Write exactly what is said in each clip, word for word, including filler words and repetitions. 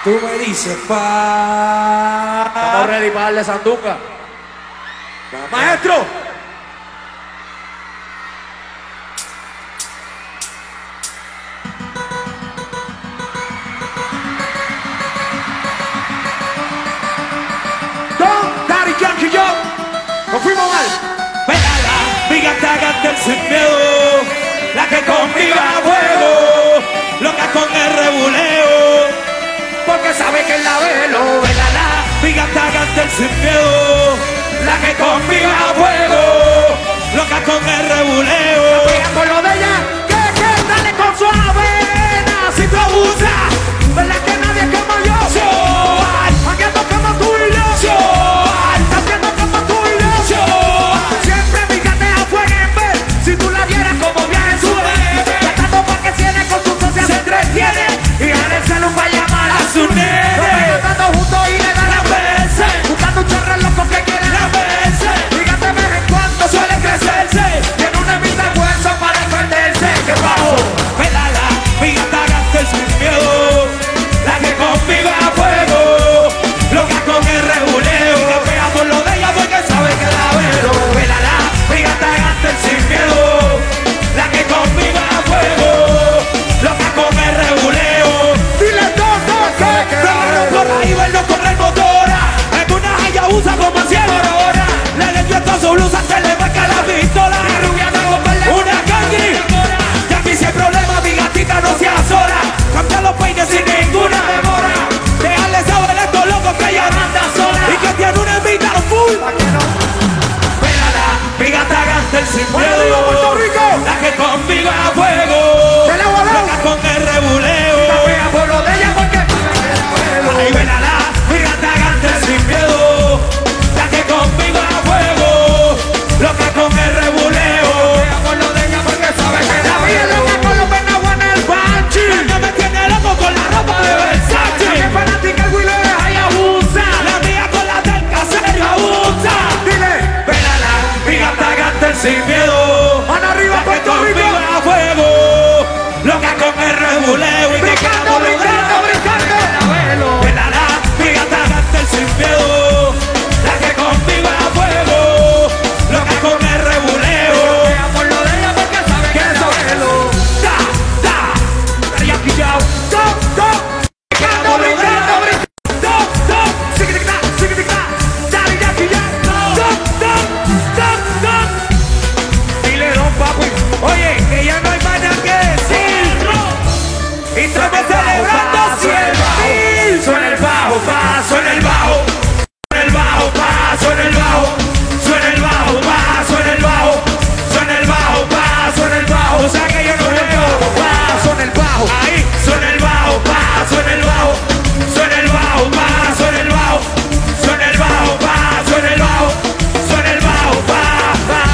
Tú me dices pa. Estamos ready para darle sanduca. Maestro. Don Daddy Yankee yo. Nos fuimos mal. Pégala, viga tagate sin miedo. La que conmigo a fuego. Loca con el rebuleo. Porque sabe que la velo. Pégala, viga tagate sin miedo. La que conmigo a fuego. Loca con el rebuleo. Pega por lo de ella. Que que dale con suave. Si tú abusas, ¿verdad que nadie como yo? Soy, mangueando como tú y yo. Soy, haciendo como tú y yo. Soy, siempre mi gatea fue en ver. Si tú la vieras como viaja en su bebé. Tratando pa' que tiene con su socia se entretiene. Y en el salón va a llamar a su nene. Nos ven andando juntos y le dan las veces. Buscando un chorro loco que quiere las veces. Fíjate de vez en cuando suele crecerse. Tiene una mitad de hueso para defenderse. ¿Qué bajo? Pélala, fíjate sin miedo, la que conmigo a fuego, loca con el rebuleo, que pega por lo de ella porque sabe que la veo. Pélala, fíjate antes sin miedo, la que conmigo a fuego, loca con el rebuleo. Dile dos, dos, dos, que por ahí verlo correr motora, algunas ella usa como cien por hora, le dio toda su blusa, se le marca la pistola, y rubia no comprarle una cangri, ya aquí si hay problema mi gatita no se asola. Cambia los peines sin ninguna demora. Déjale saber a estos locos que ella anda sola y que tiene una invita full. Pégala, pégate a Gantel sin miedo. Puerto Rico, la que conmigo a fuego. Loca con el rebuleo. Pega por lo de ella porque ay, pégala, pégate a Gantel sin miedo. La que conmigo a fuego. Loca con el rebuleo. Pega por lo de ella porque sabe que la vida loca con los penaguas en el banchi. Con la ropa de Versace. La que fanática el Willow deja y abusa. La mía con la del casero abusa. Dile, pélala, fíjate a Gantel sin miedo. Mano arriba, Puerto Rico. A fuego, loca con el rebuleo. Y brincando, brincando, brincando. Pélala, fíjate a Gantel sin miedo. La que conmigo a fuego, loca con el rebuleo. Pega por lo de ella porque sabe que es abuelo. Da, da, y aquí ya. Oye, que ya no hay más nada que decir. Y estamos celebrando cien mil. Suena el bajo, pa, suena el bajo. Suena el bajo, pa, suena el bajo. Suena el bajo, pa, suena el bajo. Suena el bajo, pa, suena el bajo. O sea que yo no veo, pa, suena el bajo. Ahí, suena el bajo, pa, suena el bajo. Suena el bajo, pa, suena el bajo. Suena el bajo, pa, suena el bajo. Suena el bajo, pa, pa.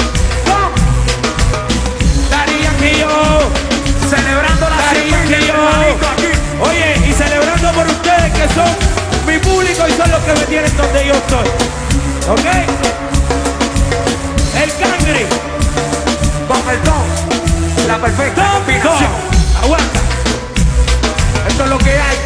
Celebrando la serie. Oye, y celebrando por ustedes que son mi público y son los que me tienen donde yo estoy. ¿Ok? El cangre con el don, la perfecta combinación. Aguanta. Esto es lo que hay.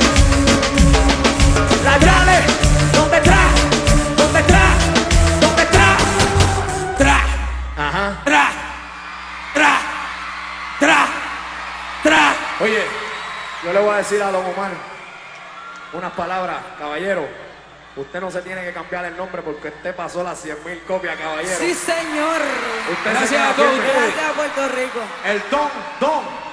La grande, donde tra, donde tra, donde tra, tra, ajá, tra, tra, tra. Tra. Oye, yo le voy a decir a don Omar unas palabras, caballero. Usted no se tiene que cambiar el nombre porque usted pasó las cien mil copias, caballero. Sí, señor. Usted Gracias se a queda todos. firme. Gracias a Puerto Rico. El don, don.